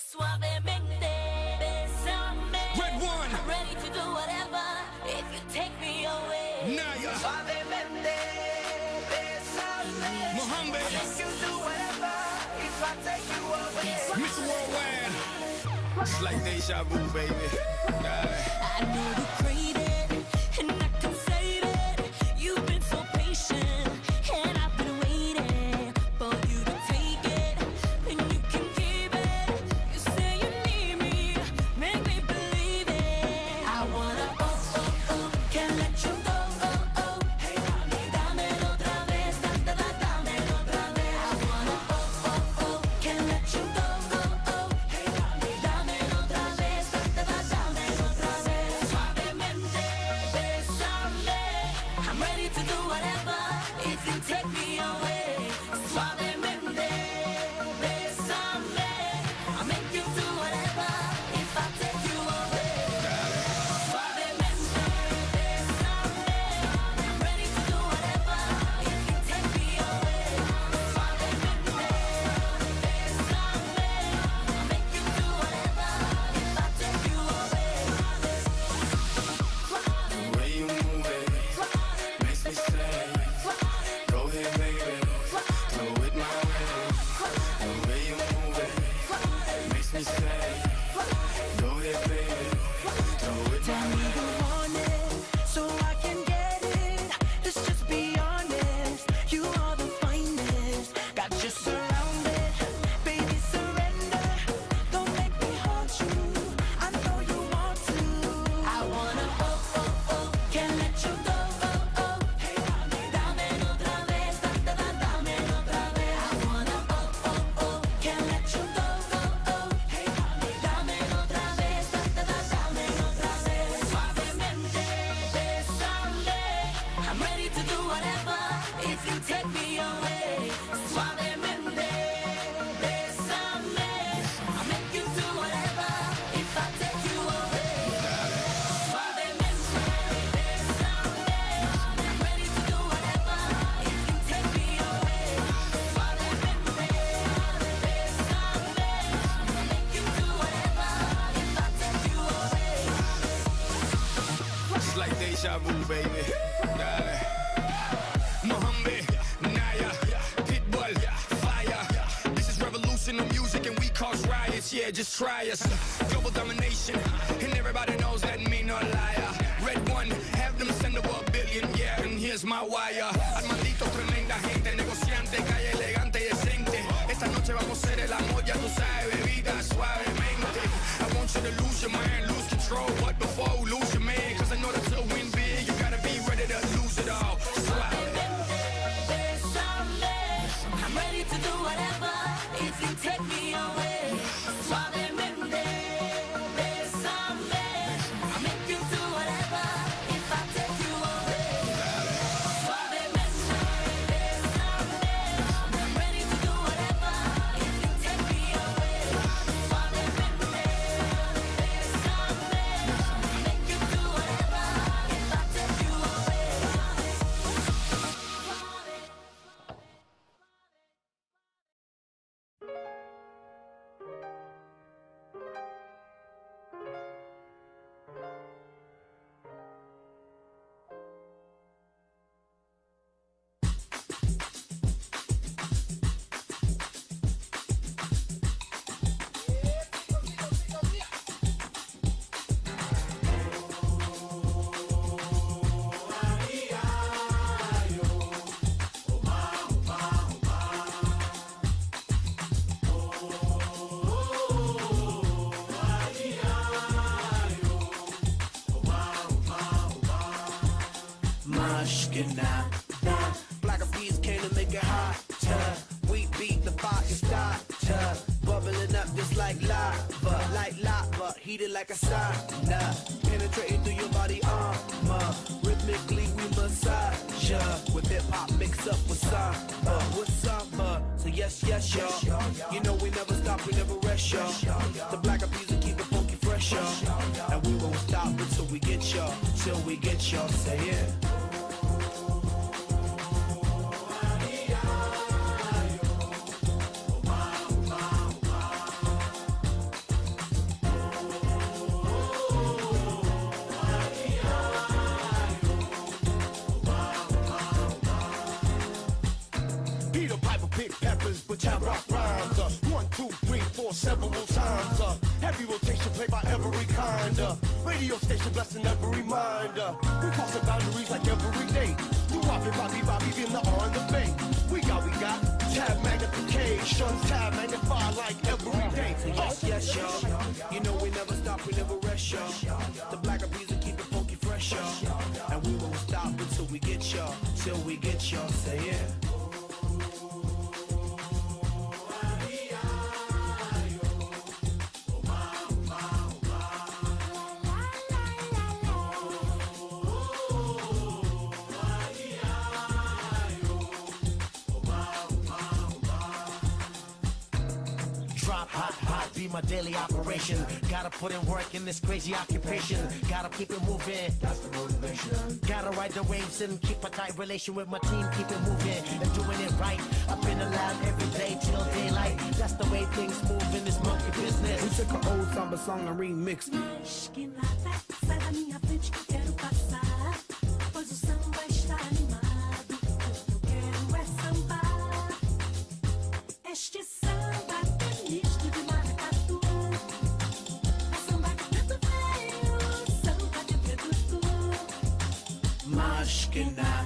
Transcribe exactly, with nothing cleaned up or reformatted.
Suavemente, bésame. Red one. I'm ready to do whatever if you take me away. Naya. Suavemente, bésame. Mohammed. If you do whatever if I take you away. Mister Worldwide. It's like deja vu, baby. I know you crave it, and I can save it. You've been so patient, and I've been waiting for you to take it, and you can keep it. You say you need me, make me believe it. I wanna oh oh oh, can't let you go oh oh. Hey honey, dámelo otra vez, da da da, dámelo otra vez. I wanna oh oh oh, can't let you go oh oh. Hey honey, dámelo otra vez, da da da, dámelo otra vez. Suavemente, bésame. I'm ready to do whatever if you take me away. Suavemente, bésame. I'll make you do whatever if I take you away. Suavemente, bésame. I'm ready to do whatever if you take me away. Suavemente, bésame. I'll make you do whatever if I take you away. The way you move it makes me say, go ahead, baby, do it my way. The way you move it makes me say, go ahead, baby, do it Tell my me way. you want it, so I can get it. Let's just be honest, you are the finest. Got you surrounded, baby surrender. Don't make me haunt you, I know you want to. I wanna oh oh oh, can't let you go oh oh. Hey honey, dámelo otra vez, da da da, dámelo otra vez. I wanna oh oh oh, can't let you go oh oh. Hey honey, dámelo otra vez, da da da, dámelo otra vez. Suavemente, bésame. I'm ready to do whatever if you take me away. Suavemente, bésame. I'll make you do whatever if I take you away. Suavemente, bésame. I'm ready to do whatever if you take me away. Suavemente, bésame. I'll make you do whatever if I take you away. It's like deja vu, baby. Dale. Mohammed, Naya, Pitbull, fire. This is revolution of music and we cause riots. Yeah, just try us. Global domination, and everybody knows that me no liar. Red one, have them send over a billion, yeah, and here's my wire. Armandito, tremenda gente, negociante, calle elegante y decente. Esta noche vamos a hacer el amor, ya tú sabes, bebida suavemente. I want you to lose your mind, lose control, but before you lose your man, cause in order to win big, you gotta be ready to lose it all. Suave. Bésame. I'm ready to do whatever if you take me away. Suavemente, bésame. I'll make you do whatever if I take you away. Suavemente, bésame. I'm ready to do whatever if you take me away. Suavemente, bésame. I'll make you do whatever if I take you away. Now, Black Eyed Peas came to make it hotter. We beat the fire starter, bubbling up just like lava, like lava, heated like a sauna, penetrating through your body armor. Rhythmically we massage ya, with hip hop mixed up with samba, with samba. So yes, yes, y'all. You know we never stop, we never rest, y'all. The Black Eyed Peas will keep it funky fresh, y'all. And we won't stop until we get y'all, till we get y'all. Say it. Tab rock rhymes. Uh, one, two, three, four, several times. Uh, heavy rotation played by every kind. Uh, radio station blessing every mind. Uh, we crossing boundaries like every day. Do Bobby, Bobby, Bobby in the on the bay. We got, we got tab magnification, tab magnify like every day. Yes, yes, y'all. You know we never stop, we never rest, y'all. The Black Eyed Peas will keep it funky fresh, y'all. And we won't stop until we get y'all, till we get y'all. Say yeah. Drop hot, hot, be my daily operation. Gotta put in work in this crazy occupation. Gotta keep it moving. That's the motivation. Gotta ride the waves and keep a tight relation with my team. Keep it moving and doing it right. Up in the lab every day till daylight. That's the way things move in this monkey business. We took an old samba song and remixed it. Mas que nada, sai da minha frente que eu quero passar. Pois o samba está animado. O que eu quero é sambar. Este samba é misto de maracatu. É samba que preto veio, samba que preto tu. Mas que nada.